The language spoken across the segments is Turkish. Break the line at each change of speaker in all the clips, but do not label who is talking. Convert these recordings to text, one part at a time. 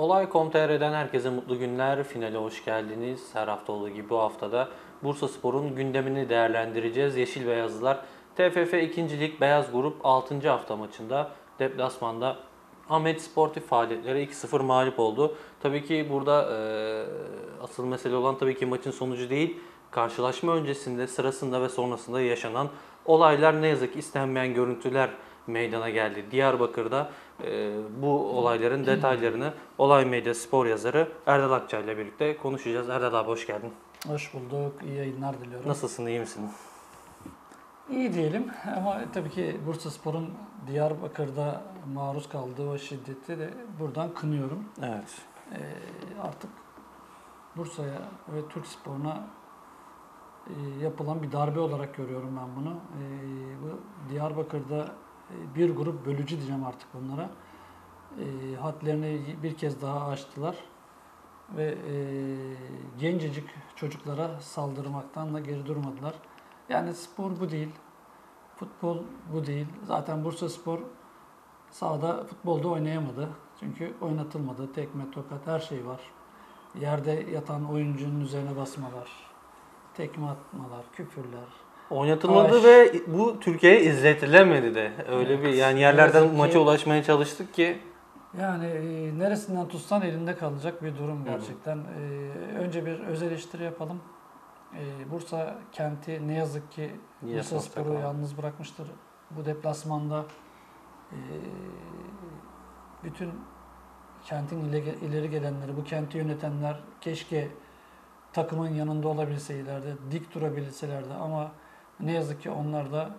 Olay.com.tr'den herkese mutlu günler. Finale hoş geldiniz. Her hafta olduğu gibi bu haftada Bursaspor'un gündemini değerlendireceğiz. Yeşil Beyazlılar TFF 2. Lig Beyaz Grup 6. hafta maçında deplasmanda Ahmet Sportif faaliyetlere 2-0 mağlup oldu. Tabii ki burada asıl mesele olan tabii ki maçın sonucu değil. Karşılaşma öncesinde, sırasında ve sonrasında yaşanan olaylar, ne yazık ki istenmeyen görüntüler meydana geldi. Diyarbakır'da bu olayların detaylarını Olay Medya spor yazarı Erdal Akçay ile birlikte konuşacağız. Erdal abi hoş geldin.
Hoş bulduk. İyi yayınlar diliyorum.
Nasılsın, iyi misin?
İyi diyelim ama tabii ki Bursaspor'un Diyarbakır'da maruz kaldığı o şiddeti de buradan kınıyorum.
Evet.
Artık Bursa'ya ve Türk sporuna yapılan bir darbe olarak görüyorum ben bunu. Bu Diyarbakır'da bir grup bölücü diyeceğim artık bunlara. Hadlerini bir kez daha aştılar ve gencecik çocuklara saldırmaktan da geri durmadılar. Yani spor bu değil, futbol bu değil. Zaten Bursaspor sahada futbolda oynayamadı. Çünkü oynatılmadı. Tekme, tokat her şey var. Yerde yatan oyuncunun üzerine basmalar, tekme atmalar, küfürler.
Oynatılmadı ve bu Türkiye'ye izletilemedi de. Öyle
Evet.
bir yani yerlerden
Yazık ki-
maça ulaşmaya çalıştık ki.
Yani neresinden tutsan elinde kalacak bir durum gerçekten. Önce bir öz eleştiri yapalım. Bursa kenti ne yazık ki Bursaspor'u yalnız bırakmıştır. Bu deplasmanda bütün kentin ileri gelenleri, bu kenti yönetenler keşke takımın yanında olabilseylerdi, dik durabilselerdi ama ne yazık ki onlar da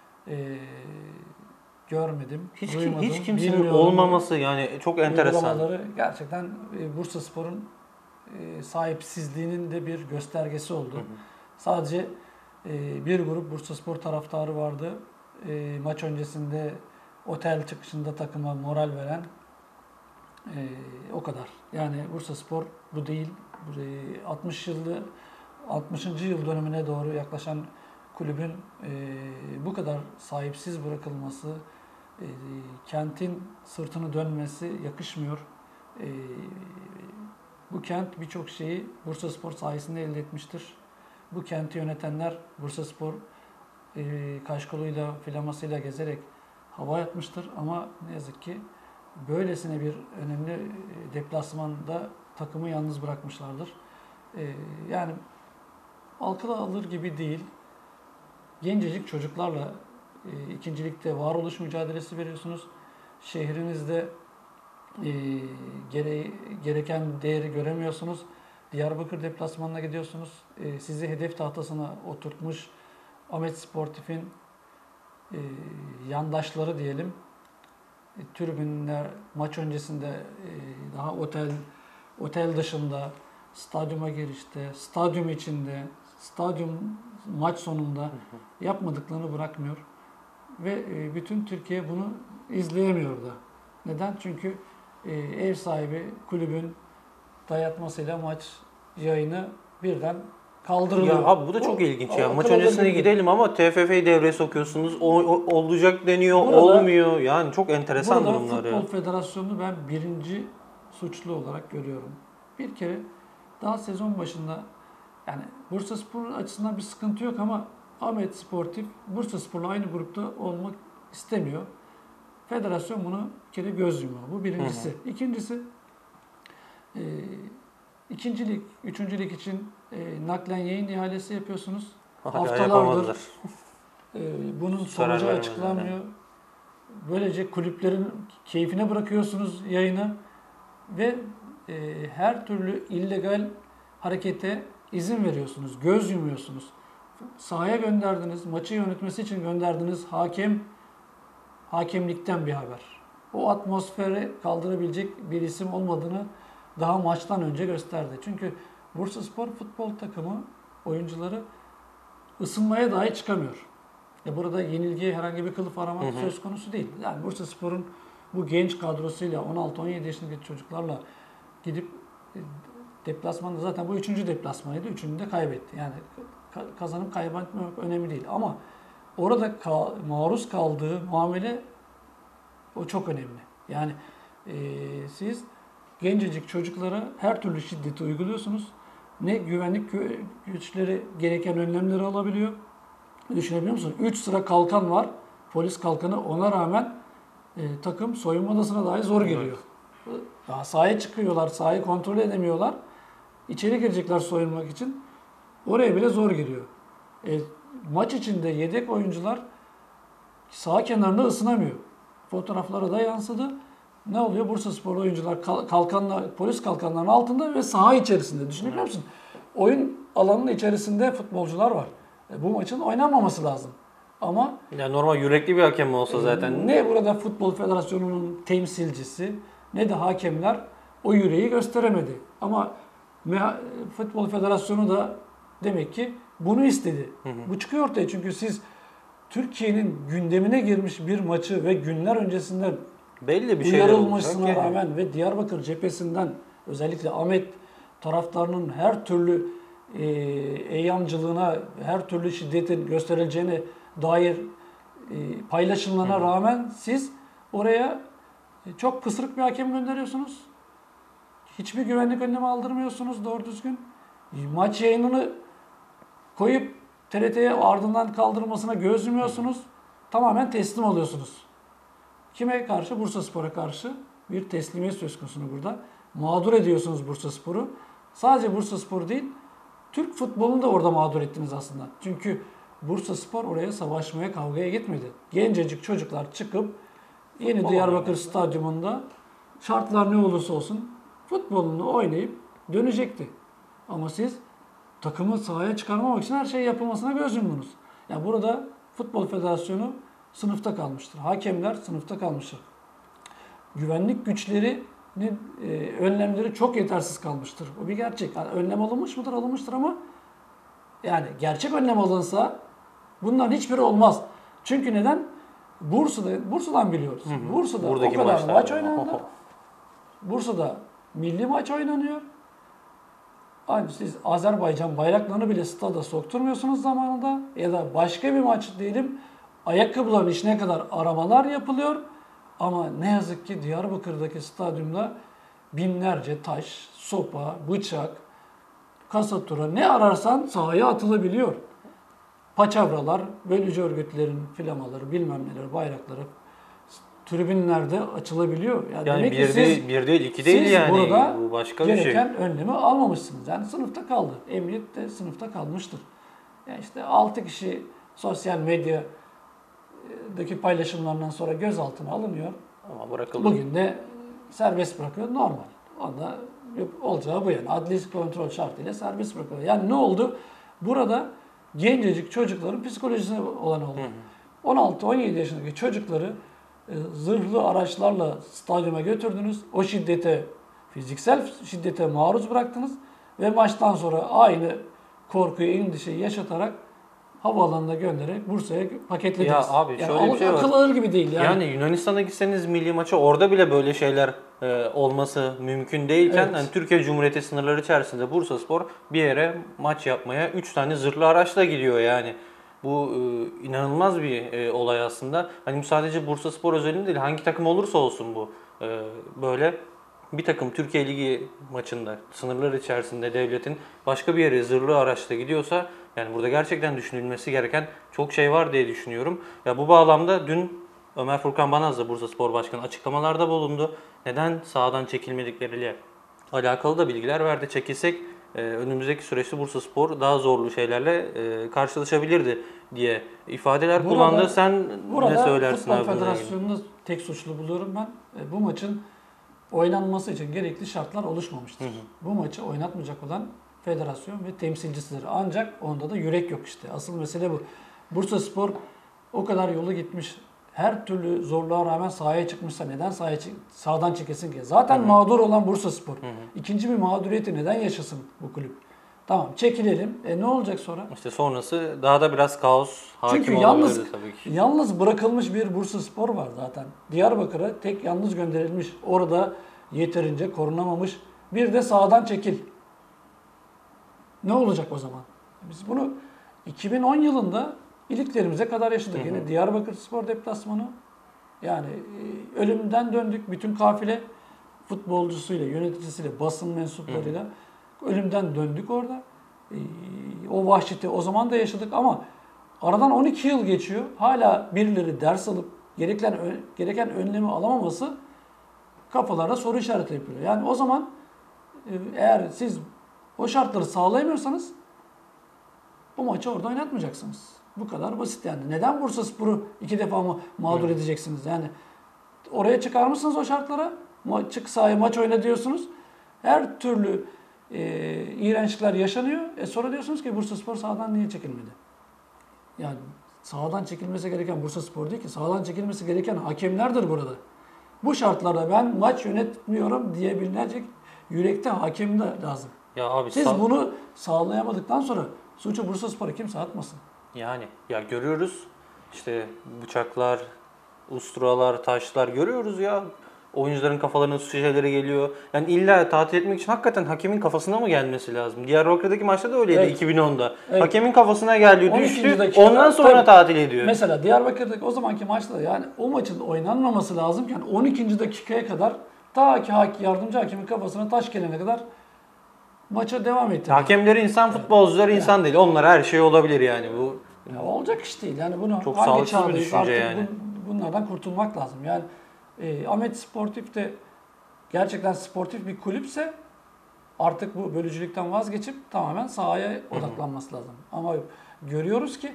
görmedim, duymadım,
Hiç kimsenin
bilmiyorum.
olmaması yani çok enteresan.
Uygulamaları gerçekten Bursaspor'un sahipsizliğinin de bir göstergesi oldu. Sadece bir grup Bursaspor taraftarı vardı. Maç öncesinde otel çıkışında takıma moral veren o kadar. Yani Bursaspor bu değil. 60. yıl dönümüne doğru yaklaşan kulübün bu kadar sahipsiz bırakılması, kentin sırtını dönmesi yakışmıyor. Bu kent birçok şeyi Bursaspor sayesinde elde etmiştir. Bu kenti yönetenler Bursaspor kaşkoluyla, flamasıyla gezerek hava yapmıştır. Ama ne yazık ki böylesine bir önemli deplasmanda takımı yalnız bırakmışlardır. Yani akıl alır gibi değil. Gencecik çocuklarla ikincilikte varoluş mücadelesi veriyorsunuz. Şehrinizde gereken değeri göremiyorsunuz. Diyarbakır deplasmanına gidiyorsunuz. Sizi hedef tahtasına oturtmuş Ahmet Sportif'in yandaşları diyelim. Tribünler maç öncesinde daha otel dışında, stadyuma girişte, stadyum içinde, stadyum maç sonunda yapmadıklarını bırakmıyor. Ve bütün Türkiye bunu izleyemiyor da. Neden? Çünkü ev sahibi kulübün dayatmasıyla maç yayını birden kaldırılıyor.
Ya abi bu da çok ilginç ya. Maç
akıl alır
öncesine
gibi
gidelim ama TFF'yi devreye sokuyorsunuz. Olacak deniyor,
Burada-
olmuyor. Yani çok enteresan
Burada
durumlar ya.
Futbol Federasyonu'nu ben birinci suçlu olarak görüyorum. Bir kere daha sezon başında yani Bursaspor açısından bir sıkıntı yok ama Ahmet Sportif Bursaspor'la aynı grupta olmak istemiyor. Federasyon bunu bir kere göz yumuyor. Bu birincisi. İkincisi ikinci lig, üçüncü lig için naklen yayın ihalesi yapıyorsunuz.
Hala
Haftalardır
yapamadılar.
bunun
Karar
sonucu
veremediler
açıklanmıyor. Böylece kulüplerin keyfine bırakıyorsunuz yayını ve her türlü illegal harekete izin veriyorsunuz, göz yumuyorsunuz. Sahaya gönderdiniz, maçı yönetmesi için gönderdiğiniz hakemlikten bir haber. O atmosferi kaldırabilecek bir isim olmadığını daha maçtan önce gösterdi. Çünkü Bursaspor futbol takımı oyuncuları ısınmaya dahi çıkamıyor. Burada yenilgiye herhangi bir kılıf aramak söz konusu değil. Yani Bursaspor'un bu genç kadrosuyla 16-17 yaşındaki çocuklarla gidip deplasmanda zaten bu üçüncü deplasmanıydı. Üçünü de kaybetti. Yani kazanıp kaybetmemek önemli değil. Ama orada maruz kaldığı muamele o çok önemli. Yani siz gencecik çocuklara her türlü şiddeti uyguluyorsunuz. Ne güvenlik güçleri gereken önlemleri alabiliyor. Düşünebiliyor musun? 3 sıra kalkan var. Polis kalkanı, ona rağmen takım soyunma odasına dahi zor geliyor. Daha sahaya çıkıyorlar, sahayı kontrol edemiyorlar. İçeri girecekler soyunmak için. Oraya bile zor giriyor. Maç içinde yedek oyuncular saha kenarında ısınamıyor. Fotoğraflara da yansıdı. Ne oluyor? Bursaspor oyuncular polis kalkanlarının altında ve saha içerisinde. Düşünebiliyor musun? Oyun alanının içerisinde futbolcular var. Bu maçın oynanmaması lazım. Ama
Yani normal yürekli bir hakem olsa zaten.
ne burada Futbol Federasyonu'nun temsilcisi ne de hakemler o yüreği gösteremedi. Ama Futbol Federasyonu da demek ki bunu istedi. Bu çıkıyor ortaya, çünkü siz Türkiye'nin gündemine girmiş bir maçı ve günler öncesinden
Belli bir şeyler
uyarılmasına
olacak yani.
rağmen ve Diyarbakır cephesinden özellikle Ahmet taraftarının her türlü eyyamcılığına, her türlü şiddetin gösterileceğine dair paylaşımlarına rağmen siz oraya çok pısırık bir hakem gönderiyorsunuz. Hiçbir güvenlik önlemi aldırmıyorsunuz doğru düzgün. Maç yayınını koyup TRT'ye ardından kaldırılmasına göz yumuyorsunuz. Tamamen teslim oluyorsunuz. Kime karşı? Bursaspor'a karşı bir teslimiyet söz konusu burada. Mağdur ediyorsunuz Bursaspor'u. Sadece Bursaspor değil, Türk futbolunu da orada mağdur ettiniz aslında. Çünkü Bursaspor oraya savaşmaya, kavgaya gitmedi. Gencecik çocuklar çıkıp yeni Diyarbakır Stadyumunda şartlar ne olursa olsun futbolunu oynayıp dönecekti. Ama siz takımı sahaya çıkarmamak için her şey yapılmasına göz yumdunuz. Yani burada Futbol Federasyonu sınıfta kalmıştır. Hakemler sınıfta kalmıştır. Güvenlik güçlerinin önlemleri çok yetersiz kalmıştır. Bu bir gerçek. Yani önlem alınmış mıdır? Alınmıştır ama yani gerçek önlem alınsa bunların hiçbiri olmaz. Çünkü neden? Bursa'dan biliyoruz. Bursa'da
Buradaki
o kadar
maçlar.
maç oynandı. Bursa'da milli maç oynanıyor. Hani siz Azerbaycan bayraklarını bile stada sokturmuyorsunuz zamanında. Ya da başka bir maç diyelim, ayakkabıların içine kadar aramalar yapılıyor. Ama ne yazık ki Diyarbakır'daki stadyumda binlerce taş, sopa, bıçak, kasatura ne ararsan sahaya atılabiliyor. Paçavralar, bölücü örgütlerin flamaları, bilmem neler, bayrakları tribünlerde açılabiliyor. Yani
Yani
demek ki
bir değil, iki değil yani.
burada
Bu başka bir şey.
gereken önlemi almamışsınız. Yani sınıfta kaldı. Emniyet de sınıfta kalmıştır. Yani işte 6 kişi sosyal medyadaki paylaşımlarından sonra gözaltına alınıyor.
Ama bırakıldı.
Bugün de serbest bırakıyor, normal. Onda olacağı bu yani. Adli kontrol şartıyla serbest bırakıyor. Yani ne oldu? Burada gencecik çocukların psikolojisine olan oldu. 16-17 yaşındaki çocukları zırhlı araçlarla stadyuma götürdünüz. O fiziksel şiddete maruz bıraktınız ve maçtan sonra aynı korkuyu, endişeyi yaşatarak havaalanına göndererek Bursa'ya paketlediniz.
Ya abi
yani
şöyle bir şey var.
akıl alır gibi değil yani.
Yani Yunanistan'a gitseniz milli maça orada bile böyle şeyler olması mümkün değilken
Evet.
hani Türkiye Cumhuriyeti sınırları içerisinde Bursaspor bir yere maç yapmaya 3 tane zırhlı araçla gidiyor yani. Bu inanılmaz bir olay aslında. Hani bu sadece Bursaspor özelinde değil, hangi takım olursa olsun bu böyle bir takım Türkiye Ligi maçında sınırlar içerisinde devletin başka bir yere zırhlı araçla gidiyorsa yani burada gerçekten düşünülmesi gereken çok şey var diye düşünüyorum. Ya bu bağlamda dün Ömer Furkan Banaz da Bursaspor Başkanı açıklamalarda bulundu. Neden sahadan çekilmedikleriyle alakalı da bilgiler verdi. Çekilsek önümüzdeki süreçte Bursaspor daha zorlu şeylerle karşılaşabilirdi diye ifadeler kullandı. Sen ne söylersin abi
Futbol
bununla ilgili?
Federasyonu'nu tek suçlu buluyorum ben. Bu maçın oynanması için gerekli şartlar oluşmamıştır. Bu maçı oynatmayacak olan federasyon ve temsilcisidir. Ancak onda da yürek yok işte. Asıl mesele bu. Bursaspor o kadar yolu gitmiş, her türlü zorluğa rağmen sahaya çıkmışsa neden sahadan çekilsin ki? Zaten mağdur olan Bursaspor. İkinci bir mağduriyeti neden yaşasın bu kulüp? Tamam çekilelim. Ne olacak sonra?
İşte sonrası daha da biraz kaos hakim
Çünkü
olabilirdi tabii ki.
yalnız bırakılmış bir Bursaspor var zaten. Diyarbakır'a tek yalnız gönderilmiş. Orada yeterince korunamamış. Bir de sağdan çekil. Ne olacak o zaman? Biz bunu 2010 yılında iliklerimize kadar yaşadık. Yine Diyarbakır Spor deplasmanı. Yani ölümden döndük bütün kafile. futbolcusuyla, yöneticisiyle, basın mensuplarıyla ölümden döndük orada. O vahşeti o zaman da yaşadık ama aradan 12 yıl geçiyor. Hala birileri ders alıp gereken önlemi alamaması kafalarda soru işareti yapıyor. Yani o zaman eğer siz o şartları sağlayamıyorsanız o maçı orada oynatmayacaksınız. Bu kadar basit yani. Neden Bursaspor'u 2 defa mı mağdur edeceksiniz? Yani oraya çıkar mısınız o şartlara? Çık sahaya maç oyna diyorsunuz. Her türlü iğrençlikler yaşanıyor. Sonra diyorsunuz ki Bursaspor sahadan niye çekilmedi? Yani sahadan çekilmesi gereken Bursaspor değil ki. Sahadan çekilmesi gereken hakemlerdir burada. Bu şartlarda ben maç yönetmiyorum diyebilecek yürekte hakem de lazım.
Ya abi
Siz bunu sağlayamadıktan sonra suçu Bursaspor'a kimse atmasın.
yani ya görüyoruz işte bıçaklar, usturalar, taşlar görüyoruz ya. Oyuncuların kafalarına su şişeleri geliyor. Yani illa tatil etmek için hakikaten hakemin kafasına mı gelmesi lazım? Diyarbakır'daki maçta da öyleydi,
Evet.
2010'da.
Evet.
Hakemin kafasına geldi,
12.
düştü.
dakikada
Ondan sonra
tabii.
tatil ediyor.
Mesela Diyarbakır'daki o zamanki maçta yani o maçın oynanmaması lazımken 12. dakikaya kadar ta ki yardımcı hakemin kafasına taş gelene kadar maça devam etti.
Hakemleri insan, futbolcular insan değil. Onlar her şey olabilir yani. Bu
Ya olacak iş değil. Yani bunu
Çok
hangi
sağlıksız bir
çağdayız
düşünce
artık
yani.
bunlardan kurtulmak lazım. Yani Ahmet Sportif de gerçekten sportif bir kulüpse artık bu bölücülükten vazgeçip tamamen sahaya odaklanması lazım. Ama görüyoruz ki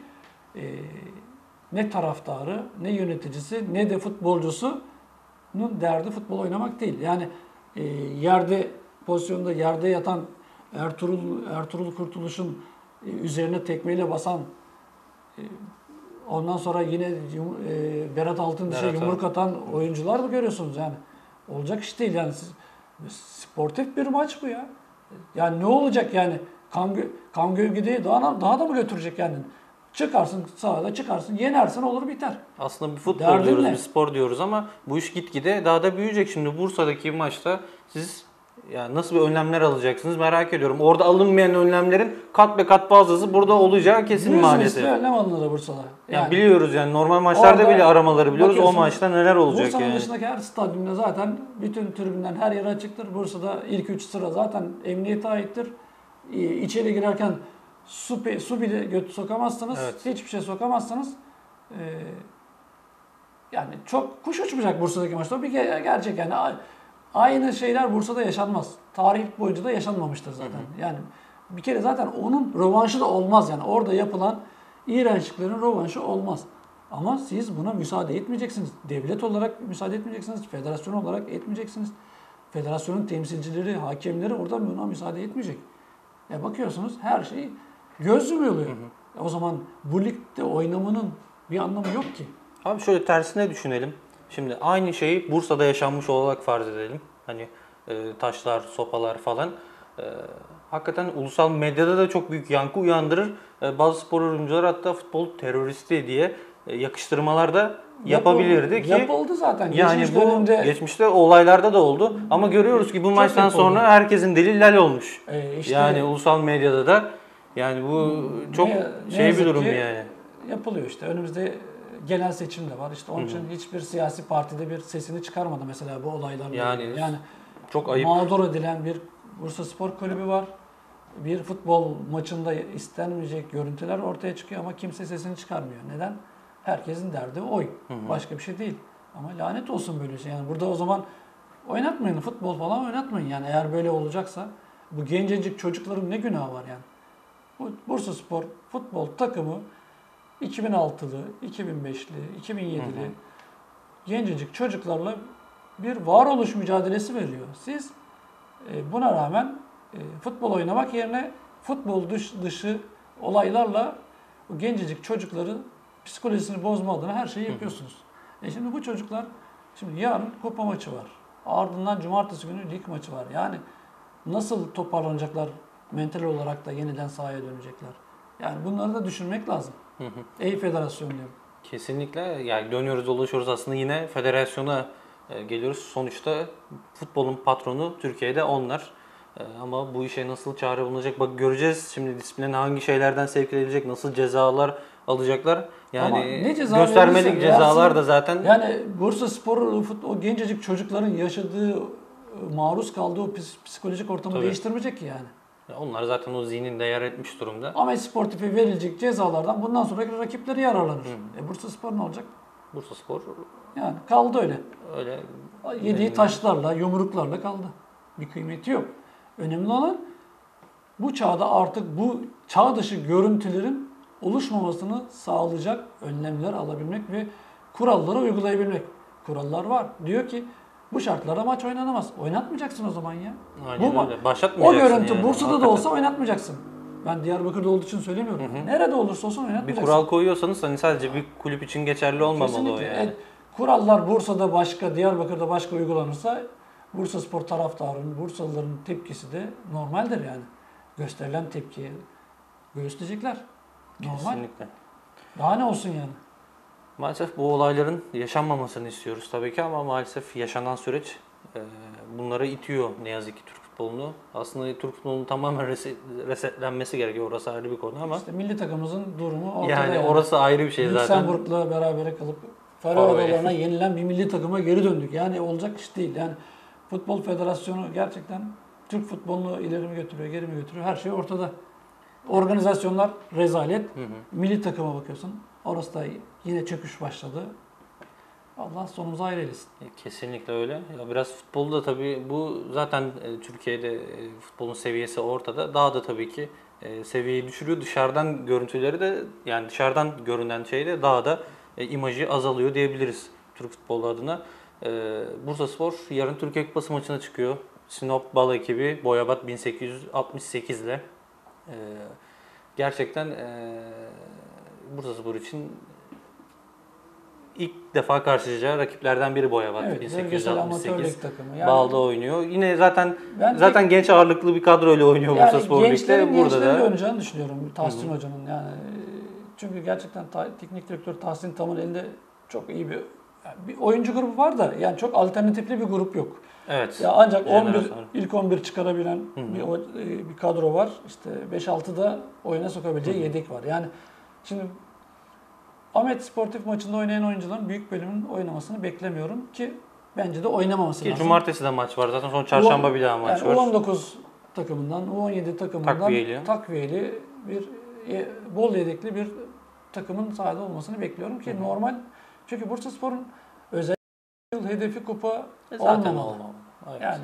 ne taraftarı, ne yöneticisi, ne de futbolcusunun derdi futbol oynamak değil. Yani pozisyonda yerde yatan Ertuğrul Kurtuluş'un üzerine tekmeyle basan ondan sonra yine Berat Altındiş'e
Berat,
yumruk atan oyuncular mı görüyorsunuz yani? Olacak iş değil yani. Sportif bir maç bu ya. Yani ne olacak yani? Kan gövdeyi daha da mı götürecek yani? Çıkarsın sahada çıkarsın, yenersin olur biter.
aslında bir futbol
Derdin
diyoruz,
ne?
bir spor diyoruz ama bu iş gitgide daha da büyüyecek. Şimdi Bursa'daki maçta siz yani nasıl bir önlemler alacaksınız merak ediyorum. Orada alınmayan önlemlerin kat be kat fazlası burada olacağı kesin
Yüz
maalesef.
misli önlem alınır Bursa'da.
Yani biliyoruz yani normal maçlarda
orada
bile aramaları biliyoruz. O
bakıyorsun,
maçta neler olacak
Bursa'nın
yani.
dışındaki her stadyumda zaten bütün tribünden her yere açıktır. Bursa'da ilk 3 sıra zaten emniyete aittir. İçeri girerken su bile sokamazsınız.
Evet.
Hiçbir şey sokamazsınız. Yani çok kuş uçmayacak Bursa'daki maçta. Bir gerçek yani aynı şeyler Bursa'da yaşanmaz. Tarih boyunca da yaşanmamıştır zaten. Yani bir kere zaten onun rövanşı da olmaz yani. Orada yapılan iğrençliklerin rövanşı olmaz. Ama siz buna müsaade etmeyeceksiniz. Devlet olarak müsaade etmeyeceksiniz. Federasyon olarak etmeyeceksiniz. Federasyonun temsilcileri, hakemleri orada buna müsaade etmeyecek. Bakıyorsunuz her şey göz yumuyor. O zaman bu ligde oynamanın bir anlamı yok ki.
Abi şöyle tersine düşünelim. Şimdi aynı şeyi Bursa'da yaşanmış olarak farz edelim. Hani taşlar, sopalar falan. Hakikaten ulusal medyada da çok büyük yankı uyandırır. Bazı spor oyuncular hatta futbol teröristi diye yakıştırmalar da yapabilirdi ki.
Yapıldı zaten.
Yani
Geçmiş
bu
dönemde
geçmişte olaylarda da oldu. Ama görüyoruz ki bu maçtan
yapıldı.
sonra herkesin dili lal olmuş.
işte
Yani ulusal medyada da yani bu çok
ne
şey bir
yazık
durum
ki
yani.
yapılıyor işte. Önümüzde genel seçim de var. İşte onun için hiçbir siyasi partide bir sesini çıkarmadı mesela bu olaylarla.
Yani çok ayıp.
Mağdur edilen bir Bursaspor Kulübü var. Bir futbol maçında istenmeyecek görüntüler ortaya çıkıyor ama kimse sesini çıkarmıyor. Neden? Herkesin derdi oy. Başka bir şey değil. Ama lanet olsun böyle şey. Yani burada o zaman oynatmayın. Futbol falan oynatmayın. Yani eğer böyle olacaksa bu gencecik çocukların ne günahı var yani? Bu Bursaspor futbol takımı 2006'lı, 2005'li, 2007'li gencecik çocuklarla bir varoluş mücadelesi veriyor. Siz buna rağmen futbol oynamak yerine futbol dışı olaylarla bu gencecik çocukların psikolojisini bozma adına her şeyi yapıyorsunuz. Şimdi bu çocuklar şimdi yarın kupa maçı var. Ardından cumartesi günü lig maçı var. Yani nasıl toparlanacaklar mental olarak da yeniden sahaya dönecekler. Yani bunları da düşünmek lazım. Ey federasyon diyorum.
Kesinlikle yani dönüyoruz dolaşıyoruz aslında yine federasyona geliyoruz. Sonuçta futbolun patronu Türkiye'de onlar. Ama bu işe nasıl çare bulunacak bak göreceğiz. Şimdi disipline hangi şeylerden sevk edilecek, nasıl cezalar alacaklar. Yani
Ama ne ceza
göstermelik
verirse
cezalar
versin.
da zaten
Yani Bursaspor o gencecik çocukların yaşadığı maruz kaldığı o psikolojik ortamı
Tabii.
değiştirmeyecek ki yani.
Ya onlar zaten o zihninde yer etmiş durumda.
Ahmet Sportif'e verilecek cezalardan bundan sonraki rakipleri yararlanır. Bursaspor ne olacak?
Bursaspor
Yani kaldı öyle.
öyle
Yediği taşlarla, yumruklarla kaldı. Bir kıymeti yok. Önemli olan bu çağda artık bu çağ dışı görüntülerin oluşmamasını sağlayacak önlemler alabilmek ve kuralları uygulayabilmek. Kurallar var. Diyor ki bu şartlarda maç oynanamaz. Oynatmayacaksın o zaman ya.
aynen
Bu
öyle.
o
Başlatmayacaksın
görüntü
yani.
Bursa'da da
Hakikaten.
olsa oynatmayacaksın. Ben Diyarbakır'da olduğu için söylemiyorum. Nerede olursa olsun
Bir
oynatmayacaksın.
kural koyuyorsanız hani sadece bir kulüp için geçerli olmamalı o
Kesinlikle.
yani.
Kurallar Bursa'da başka, Diyarbakır'da başka uygulanırsa Bursaspor taraftarının, Bursalıların tepkisi de normaldir yani. Gösterilen tepkiyi göğüsleyecekler. Normal.
Kesinlikle.
Daha ne olsun yani?
Maalesef bu olayların yaşanmamasını istiyoruz tabii ki ama maalesef yaşanan süreç bunları itiyor ne yazık ki Türk futbolunu. Aslında Türk futbolunun tamamen resetlenmesi gerekiyor. Orası ayrı bir konu ama
İşte milli takımımızın durumu ortada
yani orası ayrı bir şey zaten.
Lüksemburg'la berabere kalıp Faroe Adalarına yenilen bir milli takıma geri döndük. Yani olacak iş değil. Yani Futbol Federasyonu gerçekten Türk futbolunu ileri mi götürüyor, geri mi götürüyor? Her şey ortada. Organizasyonlar rezalet. Milli takıma bakıyorsun. Orası da yine çöküş başladı. Allah sonumuzu hayır eylesin.
Kesinlikle öyle. Ya biraz futbolu da tabii bu zaten Türkiye'de futbolun seviyesi ortada. Daha da tabii ki seviyeyi düşürüyor. Dışarıdan görüntüleri de yani dışarıdan görünen şey de daha da imajı azalıyor diyebiliriz Türk futbolu adına. Bursaspor yarın Türkiye Kupası maçına çıkıyor. Sinop Bal ekibi Boyabat 1868 ile. Gerçekten Bursaspor için ilk defa karşılaşacağı rakiplerden biri Boyabat.
Evet, bölgesel amatör
1868
lig takımı. Yani
Bal'da oynuyor. Yine zaten
ben
genç ağırlıklı bir kadroyla oynuyor Bursaspor Lig'de. Burada
gençlerin
da
oynayacağını düşünüyorum Tahsin Hoca'nın. Yani çünkü gerçekten teknik direktör Tahsin Tam'ın elinde çok iyi bir oyuncu grubu var da yani çok alternatifli bir grup yok.
evet.
Ya ancak
Jenerasyon.
ilk 11 çıkarabilen bir kadro var. İşte 5-6 da oyuna sokabileceği yedek var. Yani şimdi Ahmet Sportif maçında oynayan oyuncuların büyük bölümünün oynamasını beklemiyorum ki bence de oynamaması
Ki
lazım.
cumartesi de maç var. Zaten son çarşamba bir daha maç var.
U19 takımından, U17 takımından takviyeli bir bol yedekli bir takımın sahada olmasını bekliyorum ki normal. Çünkü Bursaspor'un özellikle yıl hedefi kupa
Zaten
olmamalı.
olmamalı. Evet.
Yani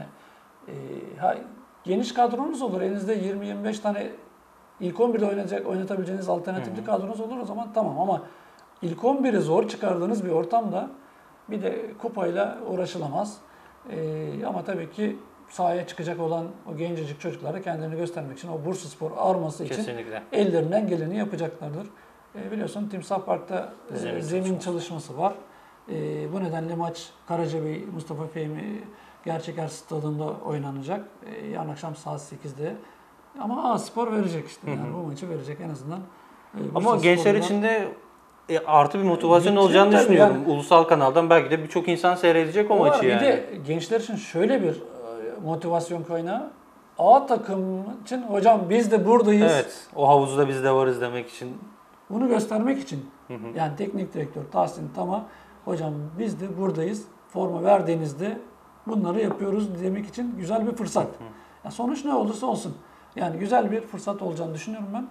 geniş kadronuz olur. Elinizde 20-25 tane ilk 11'de oynatabileceğiniz alternatifli kadronuz olur o zaman tamam ama ilk 11'i zor çıkardığınız bir ortamda bir de kupayla uğraşılamaz. Ama tabii ki sahaya çıkacak olan o gencecik çocuklara kendilerini göstermek için o Bursaspor arması için
Kesinlikle.
ellerinden geleni yapacaklardır. Biliyorsun Timsah Park'ta zemin çalışması var. Bu nedenle maç Karacabey Mustafa Fehmi Gerçeker Stadı'nda oynanacak. Yarın akşam saat 8'de. Ama A-Spor verecek işte. Yani bu maçı verecek en azından.
Ama gençler için de artı bir motivasyon
Bütçe
olacağını
tabii
düşünüyorum.
yani.
Ulusal kanaldan belki de birçok insan seyredecek o maçı
Bir
yani.
de gençler için şöyle bir motivasyon kaynağı. A takım için hocam biz de buradayız.
Evet. O havuzda biz de varız demek için.
Bunu göstermek için. Yani teknik direktör Tahsin Tam'a hocam biz de buradayız. Forma verdiğinizde bunları yapıyoruz demek için güzel bir fırsat. Ya sonuç ne olursa olsun. Yani güzel bir fırsat olacağını düşünüyorum ben.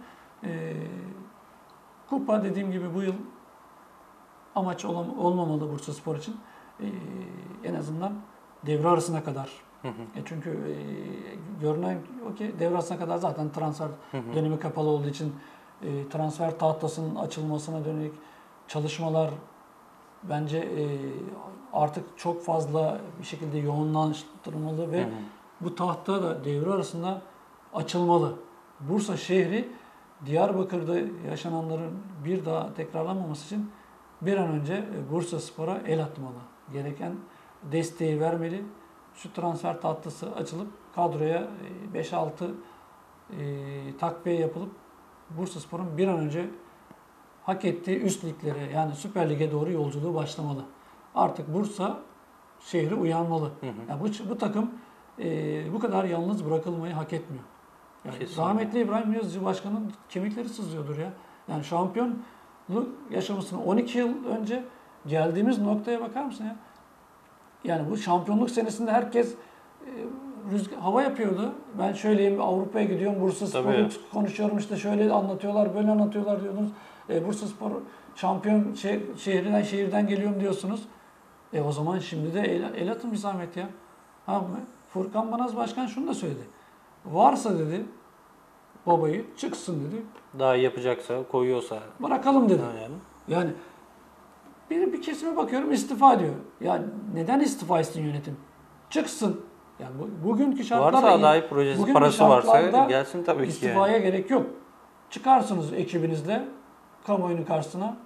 Kupa dediğim gibi bu yıl amaç olmamalı Bursaspor için. En azından devre arasına kadar. Çünkü görünen o ki devre arasına kadar zaten transfer dönemi kapalı olduğu için transfer tahtasının açılmasına dönük çalışmalar bence artık çok fazla bir şekilde yoğunlaştırılmalı ve bu tahta da devre arasında açılmalı. Bursa şehri Diyarbakır'da yaşananların bir daha tekrarlanmaması için bir an önce Bursaspor'a el atmalı. Gereken desteği vermeli. Şu transfer tahtası açılıp kadroya 5-6 takviye yapılıp Bursaspor'un bir an önce hak ettiği üst liglere yani Süper Lig'e doğru yolculuğu başlamalı. Artık Bursa şehri uyanmalı. Yani bu takım bu kadar yalnız bırakılmayı hak etmiyor. Yani rahmetli İbrahim Yazıcı Başkan'ın kemikleri sızlıyordur ya. Yani şampiyonluk yaşamasını 12 yıl önce geldiğimiz noktaya bakar mısın ya? Yani bu şampiyonluk senesinde herkes hava yapıyordu. Ben şöyleyim, Avrupa'ya gidiyorum, Bursaspor'u
Tabii.
konuşuyorum, işte şöyle anlatıyorlar, böyle anlatıyorlar diyordunuz. Bursaspor şampiyon şehirden geliyorum diyorsunuz. O zaman şimdi de el atın bir zahmet ya. Furkan Banaz Başkan şunu da söyledi. Varsa dedi babayı çıksın dedi.
Daha iyi yapacaksa, koyuyorsa.
Bırakalım dedi.
Yani.
Yani bir kesime bakıyorum istifa diyor. Ya neden istifa etsin yönetim? Çıksın. Yani bugünkü şartlarda
Varsa aday projesi,
bugünkü
parası varsa
şartlarda
gelsin tabii ki.
istifaya
Yani.
gerek yok. Çıkarsınız ekibinizle kamuoyunun karşısına.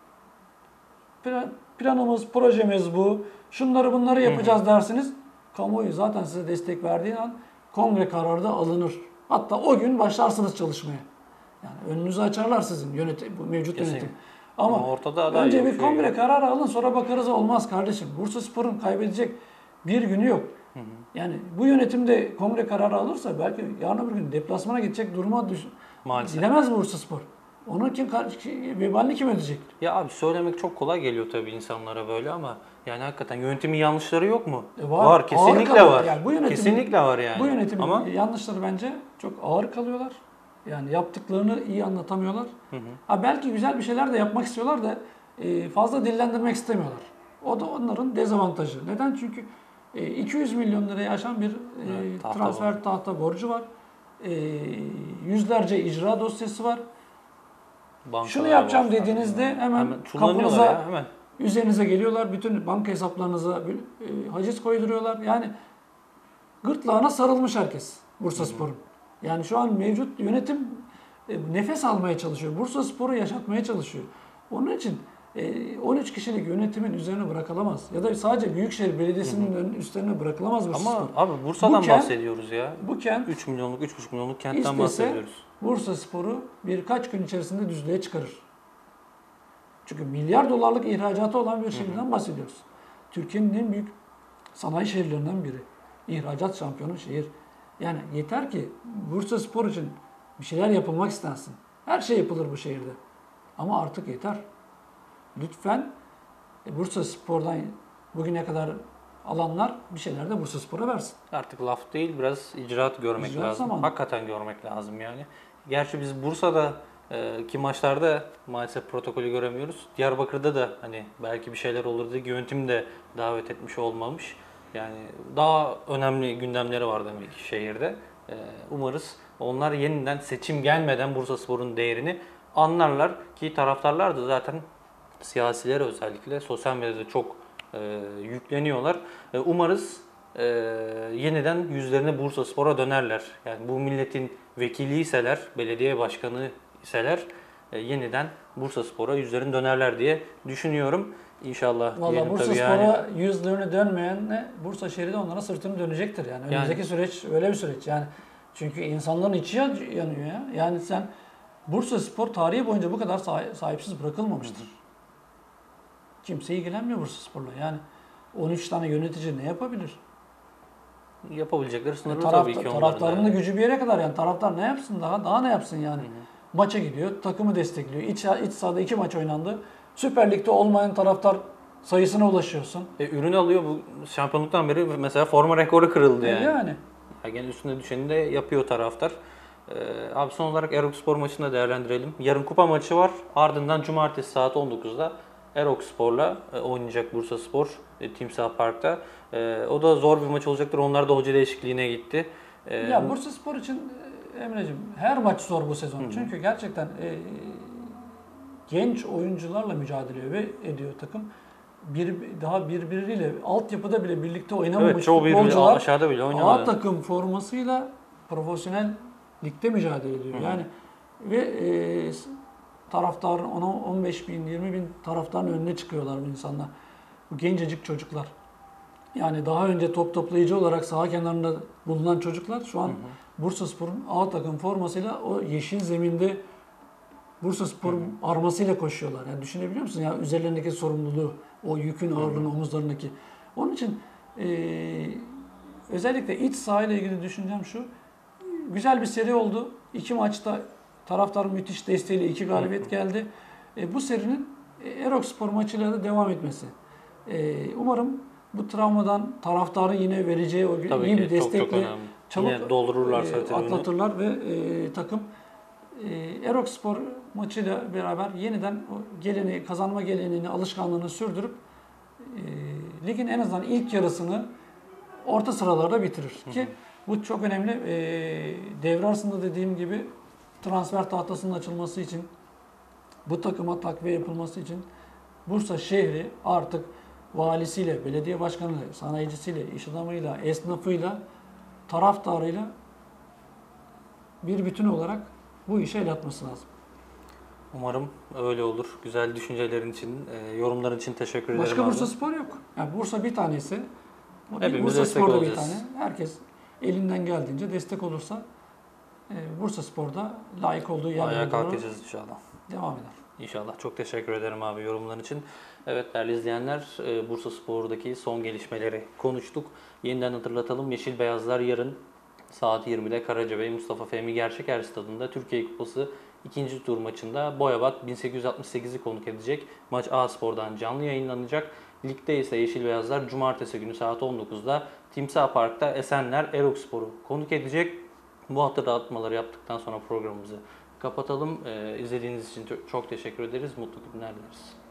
Planımız, projemiz bu. Şunları bunları yapacağız dersiniz. Kamuoyu zaten size destek verdiği an kongre kararı da alınır. Hatta o gün başlarsınız çalışmaya. Yani önünüzü açarlar sizin bu mevcut
Kesinlikle.
yönetim. Ama
ortada aday
önce
yok,
bir kongre kararı alın, sonra bakarız. Olmaz kardeşim. Bursaspor'un kaybedecek bir günü yok. Yani bu yönetimde kongre kararı alırsa belki yarın öbür gün deplasmana gidecek duruma
Maalesef.
gidemez Bursaspor. Onun vebalini kim ödeyecek?
Ya abi söylemek çok kolay geliyor tabii insanlara böyle ama yani hakikaten yönetimin yanlışları yok mu?
Var.
Kesinlikle
Ağır
var.
kalıyor. Yani bu yönetimin-
Kesinlikle var yani.
Bu yönetimin
Ama
yanlışları bence çok ağır kalıyorlar. Yani yaptıklarını iyi anlatamıyorlar. Belki güzel bir şeyler de yapmak istiyorlar da fazla dillendirmek istemiyorlar. O da onların dezavantajı. Neden? Çünkü 200 milyon liraya aşan bir
tahta
transfer tahta borcu var. Yüzlerce icra dosyası var.
bankalar
Şunu yapacağım
var.
dediğinizde hemen
çullanıyorlar
kapınıza,
ya, hemen.
üzerinize geliyorlar. Bütün banka hesaplarınıza haciz koyduruyorlar. Yani gırtlağına sarılmış herkes Bursaspor'un. Yani şu an mevcut yönetim nefes almaya çalışıyor. Bursaspor'u yaşatmaya çalışıyor. Onun için 13 kişilik yönetimin üzerine bırakılamaz. Ya da sadece Büyükşehir Belediyesi'nin üstlerine bırakılamaz Bursaspor.
Ama abi Bursa'dan
Bu kent-
bahsediyoruz ya.
Bu kent
3 milyonluk, 3,5 milyonluk kentten
istese
bahsediyoruz.
Bursaspor'u birkaç gün içerisinde düzlüğe çıkarır. Çünkü milyar dolarlık ihracatı olan bir şehirden bahsediyoruz. Türkiye'nin en büyük sanayi şehirlerinden biri. İhracat şampiyonu şehir. Yani yeter ki Bursaspor için bir şeyler yapılmak istensin. Her şey yapılır bu şehirde. Ama artık yeter. Lütfen Bursaspor'dan bugüne kadar alanlar bir şeyler de Bursaspor'a versin.
Artık laf değil, biraz icraat görmek
İcraat
lazım.
zamanı.
Hakikaten görmek lazım yani. Gerçi biz Bursa'da ki maçlarda maalesef protokolü göremiyoruz. Diyarbakır'da da hani belki bir şeyler olur diye yönetim de davet etmiş olmamış. Yani daha önemli gündemleri var demek ki şehirde. Umarız onlar yeniden seçim gelmeden Bursaspor'un değerini anlarlar ki taraftarlar da zaten siyasilere özellikle sosyal medyada çok yükleniyorlar. Umarız yeniden yüzlerini Bursaspor'a dönerler. Yani bu milletin vekiliyseler, belediye başkanı iseler yeniden Bursaspor'a yüzlerini dönerler diye düşünüyorum. İnşallah
Valla
diyelim tabii
Bursaspor'a
yani.
yüzlerini dönmeyen Bursa şehri de onlara sırtını dönecektir yani. Önümüzdeki süreç öyle bir süreç yani. Çünkü insanların içi yanıyor ya. Yani sen Bursaspor tarihi boyunca bu kadar sahipsiz bırakılmamıştır. Kimse ilgilenmiyor Bursaspor'la. Yani 13 tane yönetici ne yapabilir?
Yapabilecekleri sınırlı tabii ki onların.
Taraftarın da
da.
gücü bir yere kadar yani. Taraftar ne yapsın daha ne yapsın yani? Maça gidiyor, takımı destekliyor. İç sahada 2 maç oynandı. Süper Lig'de olmayan taraftar sayısına ulaşıyorsun.
Ürün alıyor bu şampiyonluktan beri mesela forma rekoru kırıldı yani.
Yani.
Gene üstüne düşeni de yapıyor taraftar. Abi son olarak Erokspor maçını da değerlendirelim. Yarın kupa maçı var. Ardından cumartesi saat 19'da Erokspor'la oynayacak Bursaspor Timsah Park'ta. O da zor bir maç olacaktır. Onlar da hoca değişikliğine gitti.
Ya Bursaspor için Emre'cim her maç zor bu sezon. Çünkü gerçekten genç oyuncularla mücadele ediyor takım. Daha birbiriyle altyapıda bile birlikte oynamamış
Evet, çoğu birbiri
futbolcular
aşağıda bile
A
oynamadı.
takım formasıyla profesyonel ligde mücadele ediyor. Yani ve taraftarın 15 bin, 20 bin taraftarın önüne çıkıyorlar bu insanlar. Bu gencecik çocuklar. Yani daha önce top toplayıcı olarak saha kenarında bulunan çocuklar şu an Bursaspor'un A takım formasıyla o yeşil zeminde Bursaspor'un armasıyla koşuyorlar. Yani düşünebiliyor musun? Ya üzerlerindeki sorumluluğu, o yükün ağırlığını omuzlarındaki. Onun için özellikle iç sahayla ilgili düşüncem şu. Güzel bir seri oldu. 2 maçta taraftarın müthiş desteğiyle 2 galibiyet geldi. Bu serinin Erokspor maçıyla da devam etmesi. Umarım bu travmadan taraftarın yine vereceği o
Tabii
iyi
ki
bir
çok çok
destekle
önemli.
çabuk
Yine doldururlarsa tribünü.
atlatırlar ve takım Erokspor maçıyla beraber yeniden o kazanma geleneğini, alışkanlığını sürdürüp ligin en azından ilk yarısını orta sıralarda bitirir. Ki bu çok önemli. Devre arasında dediğim gibi transfer tahtasının açılması için, bu takıma takviye yapılması için Bursa şehri artık valisiyle, belediye başkanıyla, sanayicisiyle, iş adamıyla, esnafıyla, taraftarıyla bir bütün olarak bu işe el atması lazım.
Umarım öyle olur. Güzel düşüncelerin için, yorumların için teşekkür ederim
Başka
abi.
Bursa Spor yok. Yani Bursa bir tanesi.
Hepimiz
Bursa
destek
Spor'da bir
olacağız.
tane. Herkes elinden geldiğince destek olursa Bursa Spor'da layık olduğu
Ayağa
yerlere doğru
kalkacağız inşallah.
devam eder.
İnşallah. Çok teşekkür ederim abi yorumların için. Evet değerli izleyenler, Bursa Spor'daki son gelişmeleri konuştuk. Yeniden hatırlatalım. Yeşil Beyazlar yarın saat 20'de Karacabey Mustafa Fehmi Gerçeker Stadı'nda Türkiye Kupası ikinci tur maçında Boyabat 1868'i konuk edecek. Maç A Spor'dan canlı yayınlanacak. Ligde ise Yeşil Beyazlar Cumartesi günü saat 19'da Timsah Park'ta Esenler Erokspor'u konuk edecek. Bu hatırlatmaları yaptıktan sonra programımızı kapatalım. İzlediğiniz için çok teşekkür ederiz. Mutlu günler dileriz.